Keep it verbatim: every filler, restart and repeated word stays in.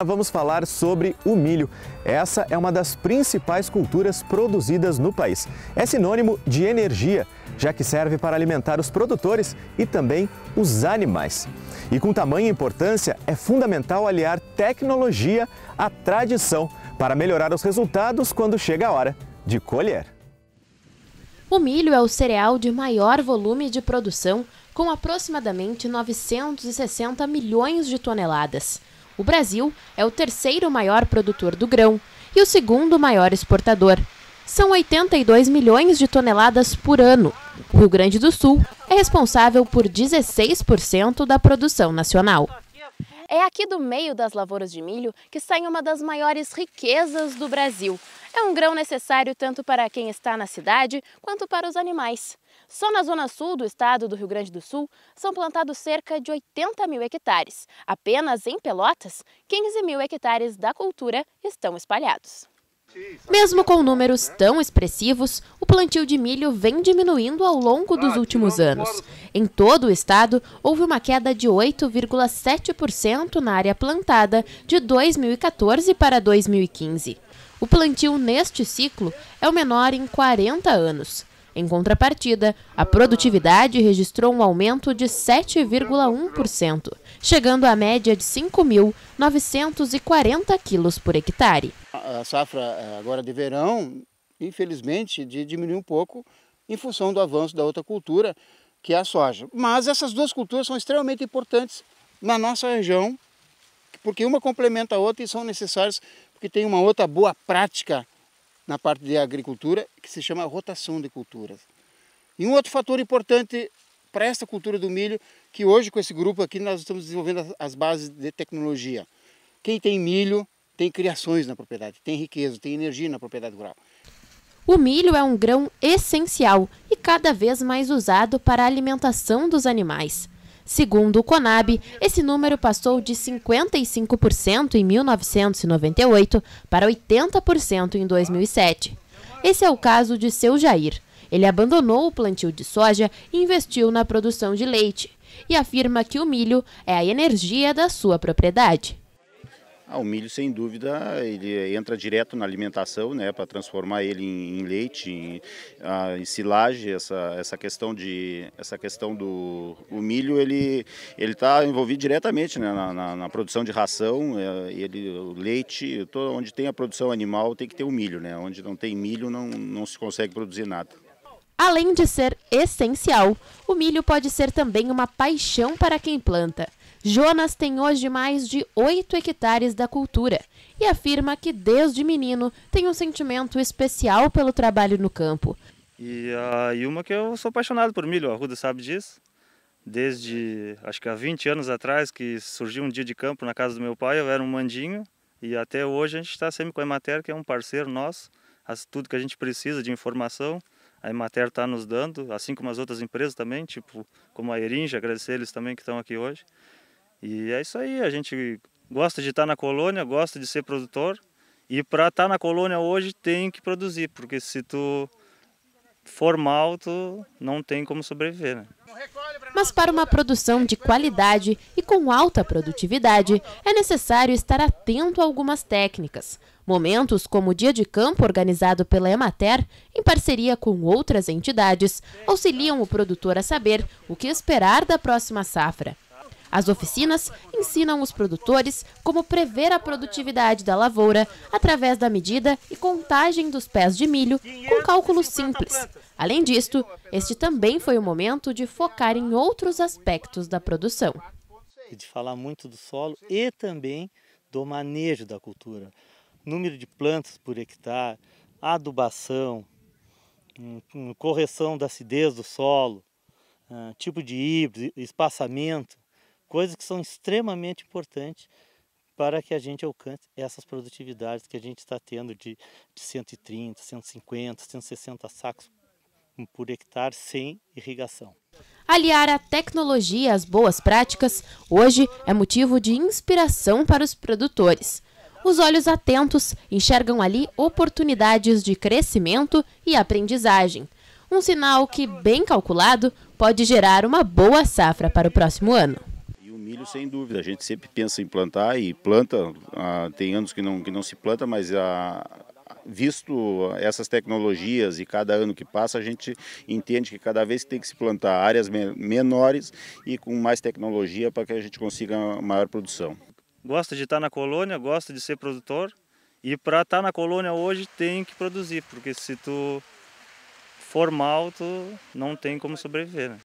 Vamos falar sobre o milho. Essa é uma das principais culturas produzidas no país. É sinônimo de energia, já que serve para alimentar os produtores e também os animais. E com tamanha importância, é fundamental aliar tecnologia à tradição para melhorar os resultados quando chega a hora de colher. O milho é o cereal de maior volume de produção, com aproximadamente novecentos e sessenta milhões de toneladas. O Brasil é o terceiro maior produtor do grão e o segundo maior exportador. São oitenta e dois milhões de toneladas por ano. O Rio Grande do Sul é responsável por dezesseis por cento da produção nacional. É aqui do meio das lavouras de milho que sai uma das maiores riquezas do Brasil. É um grão necessário tanto para quem está na cidade quanto para os animais. Só na zona sul do estado do Rio Grande do Sul são plantados cerca de oitenta mil hectares. Apenas em Pelotas, quinze mil hectares da cultura estão espalhados. Mesmo com números tão expressivos, o plantio de milho vem diminuindo ao longo dos últimos anos. Em todo o estado, houve uma queda de oito vírgula sete por cento na área plantada de dois mil e quatorze para dois mil e quinze. O plantio neste ciclo é o menor em quarenta anos. Em contrapartida, a produtividade registrou um aumento de sete vírgula um por cento, chegando à média de cinco mil novecentos e quarenta quilos por hectare. A safra agora de verão, infelizmente, diminuiu um pouco em função do avanço da outra cultura, que é a soja. Mas essas duas culturas são extremamente importantes na nossa região, porque uma complementa a outra e são necessárias porque tem uma outra boa prática na parte de agricultura, que se chama rotação de culturas. E um outro fator importante para esta cultura do milho, que hoje com esse grupo aqui nós estamos desenvolvendo as bases de tecnologia. Quem tem milho tem criações na propriedade, tem riqueza, tem energia na propriedade rural. O milho é um grão essencial e cada vez mais usado para a alimentação dos animais. Segundo o Conab, esse número passou de cinquenta e cinco por cento em mil novecentos e noventa e oito para oitenta por cento em dois mil e sete. Esse é o caso de seu Jair. Ele abandonou o plantio de soja e investiu na produção de leite e afirma que o milho é a energia da sua propriedade. Ah, o milho, sem dúvida, ele entra direto na alimentação, né, para transformar ele em, em leite, em, ah, em silagem. Essa, essa questão de, essa questão do o milho, ele ele está envolvido diretamente, né, na, na, na produção de ração. É, ele, o leite, todo, onde tem a produção animal tem que ter o milho, né? Onde não tem milho não, não se consegue produzir nada. Além de ser essencial, o milho pode ser também uma paixão para quem planta. Jonas tem hoje mais de oito hectares da cultura e afirma que desde menino tem um sentimento especial pelo trabalho no campo. E, uh, e uma que eu sou apaixonado por milho, a Ruda sabe disso. Desde, acho que há vinte anos atrás, que surgiu um dia de campo na casa do meu pai, eu era um mandinho e até hoje a gente está sempre com a Emater, que é um parceiro nosso, tudo que a gente precisa de informação. A Emater está nos dando, assim como as outras empresas também, tipo como a Erinja, agradecer eles também que estão aqui hoje. E é isso aí, a gente gosta de estar na colônia, gosta de ser produtor e para estar na colônia hoje tem que produzir, porque se tu for mal, tu não tem como sobreviver, né? Mas para uma produção de qualidade e com alta produtividade, é necessário estar atento a algumas técnicas. Momentos como o Dia de Campo organizado pela Emater, em parceria com outras entidades, auxiliam o produtor a saber o que esperar da próxima safra. As oficinas ensinam os produtores como prever a produtividade da lavoura através da medida e contagem dos pés de milho com cálculos simples. Além disto, este também foi o momento de focar em outros aspectos da produção. De falar muito do solo e também do manejo da cultura. Número de plantas por hectare, adubação, correção da acidez do solo, tipo de híbrido, espaçamento. Coisas que são extremamente importantes para que a gente alcance essas produtividades que a gente está tendo de, de cento e trinta, cento e cinquenta, cento e sessenta sacos por hectare sem irrigação. Aliar a tecnologia às boas práticas hoje é motivo de inspiração para os produtores. Os olhos atentos enxergam ali oportunidades de crescimento e aprendizagem. Um sinal que, bem calculado, pode gerar uma boa safra para o próximo ano. milho, sem dúvida. A gente sempre pensa em plantar e planta. Ah, tem anos que não, que não se planta, mas ah, visto essas tecnologias e cada ano que passa, a gente entende que cada vez tem que se plantar áreas menores e com mais tecnologia para que a gente consiga maior produção. Gosto de estar na colônia, gosto de ser produtor e para estar na colônia hoje tem que produzir, porque se tu for mal, tu não tem como sobreviver, né?